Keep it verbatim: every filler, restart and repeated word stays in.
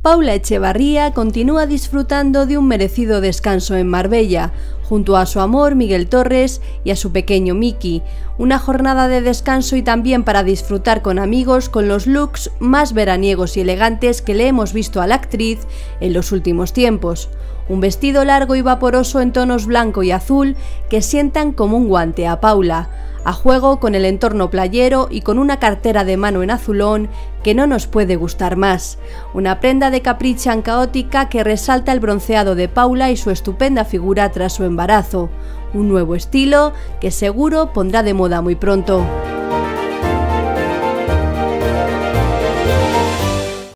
Paula Echevarría continúa disfrutando de un merecido descanso en Marbella, junto a su amor Miguel Torres y a su pequeño Miki, una jornada de descanso y también para disfrutar con amigos con los looks más veraniegos y elegantes que le hemos visto a la actriz en los últimos tiempos. Un vestido largo y vaporoso en tonos blanco y azul que sientan como un guante a Paula, a juego con el entorno playero y con una cartera de mano en azulón que no nos puede gustar más. Una prenda de caprichan caótica que resalta el bronceado de Paula y su estupenda figura tras su embarazo. Un nuevo estilo que seguro pondrá de moda muy pronto.